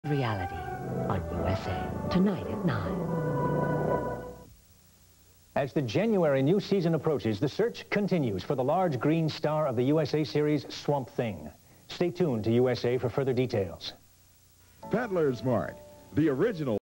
Reality on USA, tonight at 9. As the January new season approaches, the search continues for the large green star of the USA series, Swamp Thing. Stay tuned to USA for further details. Peddler's Mart, the original